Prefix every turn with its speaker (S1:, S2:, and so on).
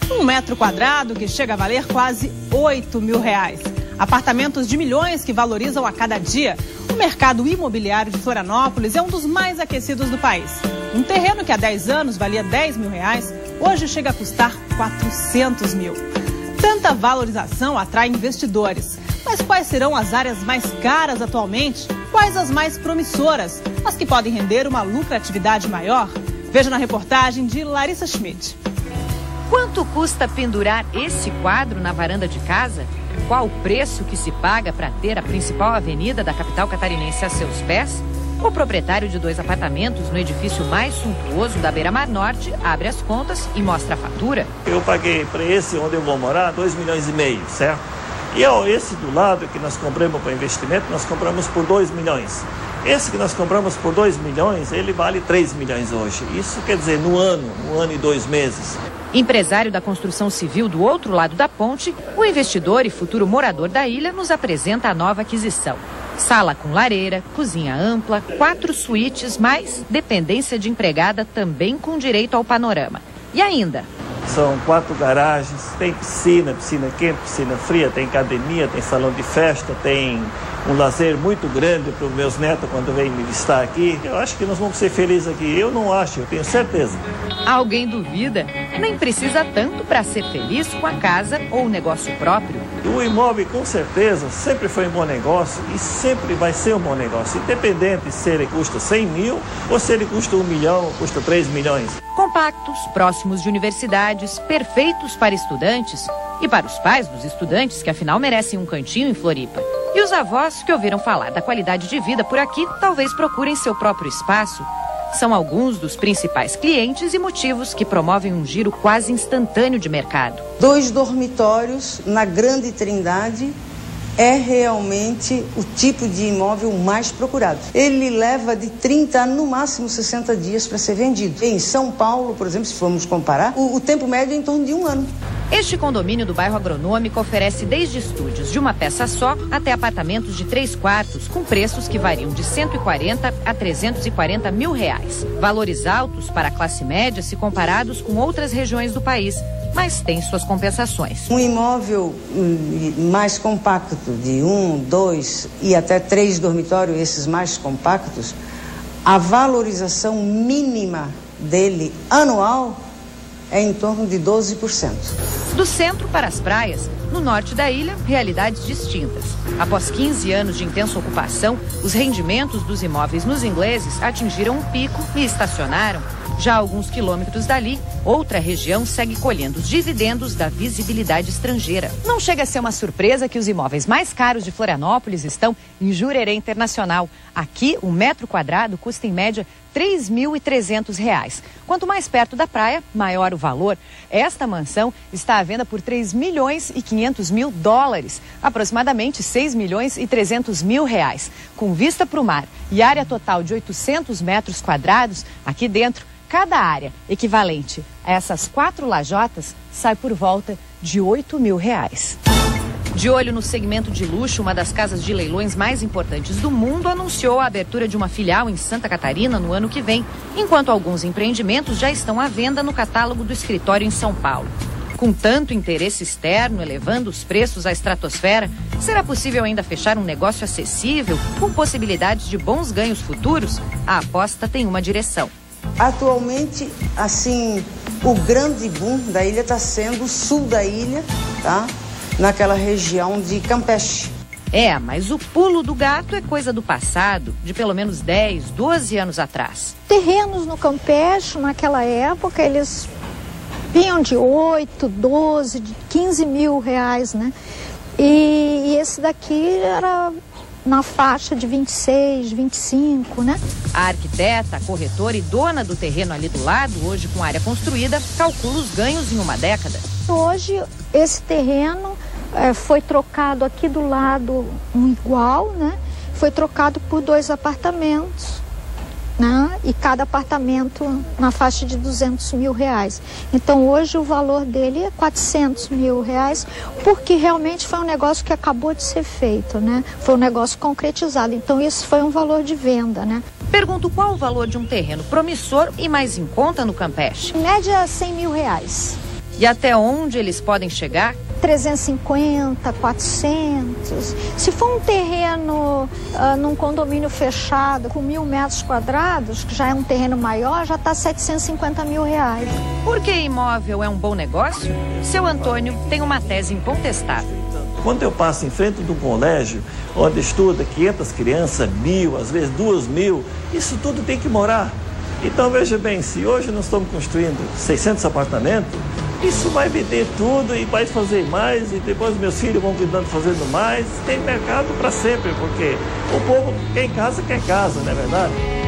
S1: Um metro quadrado que chega a valer quase R$8 mil. Apartamentos de milhões que valorizam a cada dia. O mercado imobiliário de Florianópolis é um dos mais aquecidos do país. Um terreno que há 10 anos valia R$10 mil, hoje chega a custar R$400 mil. Tanta valorização atrai investidores. Mas quais serão as áreas mais caras atualmente? Quais as mais promissoras? As que podem render uma lucratividade maior? Veja na reportagem de Larissa Schmidt.
S2: Quanto custa pendurar esse quadro na varanda de casa? Qual o preço que se paga para ter a principal avenida da capital catarinense a seus pés? O proprietário de 2 apartamentos no edifício mais suntuoso da Beira-Mar Norte abre as contas e mostra a fatura.
S3: Eu paguei para esse onde eu vou morar R$2,5 milhões, certo? E esse do lado que nós compramos para investimento, nós compramos por R$2 milhões. Esse que nós compramos por R$2 milhões, ele vale R$3 milhões hoje. Isso quer dizer, no ano e 2 meses.
S2: Empresário da construção civil do outro lado da ponte, o investidor e futuro morador da ilha nos apresenta a nova aquisição. Sala com lareira, cozinha ampla, 4 suítes, mais dependência de empregada também com direito ao panorama. E ainda...
S3: São 4 garagens, tem piscina quente, piscina fria, tem academia, tem salão de festa, tem um lazer muito grande para os meus netos quando vêm me visitar aqui. Eu acho que nós vamos ser felizes aqui. Eu não acho, eu tenho certeza.
S2: Alguém duvida? Nem precisa tanto para ser feliz com a casa ou o negócio próprio.
S3: O imóvel, com certeza, sempre foi um bom negócio e sempre vai ser um bom negócio. Independente se ele custa 100 mil ou se ele custa 1 milhão ou custa 3 milhões.
S2: Compactos, próximos de universidades, perfeitos para estudantes e para os pais dos estudantes que afinal merecem um cantinho em Floripa. E os avós que ouviram falar da qualidade de vida por aqui talvez procurem seu próprio espaço. São alguns dos principais clientes e motivos que promovem um giro quase instantâneo de mercado.
S4: 2 dormitórios na Grande Trindade é realmente o tipo de imóvel mais procurado. Ele leva de 30 a no máximo 60 dias para ser vendido. Em São Paulo, por exemplo, se formos comparar, o tempo médio é em torno de 1 ano.
S2: Este condomínio do bairro Agronômico oferece desde estúdios de uma peça só até apartamentos de 3 quartos com preços que variam de 140 a 340 mil reais. Valores altos para a classe média se comparados com outras regiões do país, mas tem suas compensações.
S4: Um imóvel mais compacto de 1, 2 e até 3 dormitórios, esses mais compactos, a valorização mínima dele anual é em torno de 12%.
S2: Do centro para as praias, no norte da ilha, realidades distintas. Após 15 anos de intensa ocupação, os rendimentos dos imóveis nos ingleses atingiram um pico e estacionaram. Já a alguns quilômetros dali, outra região segue colhendo os dividendos da visibilidade estrangeira. Não chega a ser uma surpresa que os imóveis mais caros de Florianópolis estão em Jurerê Internacional. Aqui, o metro quadrado custa em média R$3.300. Quanto mais perto da praia, maior o valor. Esta mansão está à venda por $3.500.000, aproximadamente R$6.300.000. Com vista para o mar e área total de 800 metros quadrados, aqui dentro, cada área equivalente a essas 4 lajotas sai por volta de R$8 mil. De olho no segmento de luxo, uma das casas de leilões mais importantes do mundo anunciou a abertura de uma filial em Santa Catarina no ano que vem, enquanto alguns empreendimentos já estão à venda no catálogo do escritório em São Paulo. Com tanto interesse externo elevando os preços à estratosfera, será possível ainda fechar um negócio acessível, com possibilidades de bons ganhos futuros? A aposta tem uma direção.
S4: Atualmente, assim, o grande boom da ilha está sendo o sul da ilha, tá? Naquela região de Campeche.
S2: Mas o pulo do gato é coisa do passado, de pelo menos 10, 12 anos atrás.
S5: Terrenos no Campeche, naquela época, eles vinham de 8, 12, de 15 mil reais, né? E esse daqui era na faixa de 26, 25, né?
S2: A arquiteta, corretora e dona do terreno ali do lado, hoje com área construída, calcula os ganhos em uma década.
S5: Hoje, esse terreno foi trocado aqui do lado um igual, né? Foi trocado por 2 apartamentos, né? E cada apartamento na faixa de R$200 mil. Então hoje o valor dele é R$400 mil, porque realmente foi um negócio que acabou de ser feito, né? Foi um negócio concretizado, então isso foi um valor de venda, né?
S2: Pergunto qual o valor de um terreno promissor e mais em conta no Campeche.
S5: Em média R$100 mil.
S2: E até onde eles podem chegar?
S5: 350, 400. Se for um terreno num condomínio fechado com 1.000 metros quadrados, que já é um terreno maior, já está 750 mil reais.
S2: Por que imóvel é um bom negócio? Seu Antônio tem uma tese incontestável.
S3: Quando eu passo em frente de um colégio onde estuda 500 crianças, 1.000, às vezes 2.000, isso tudo tem que morar. Então veja bem, se hoje nós estamos construindo 600 apartamentos, isso vai vender tudo e vai fazer mais, e depois meus filhos vão cuidando, fazendo mais. Tem mercado para sempre, porque o povo quer casa, não é verdade?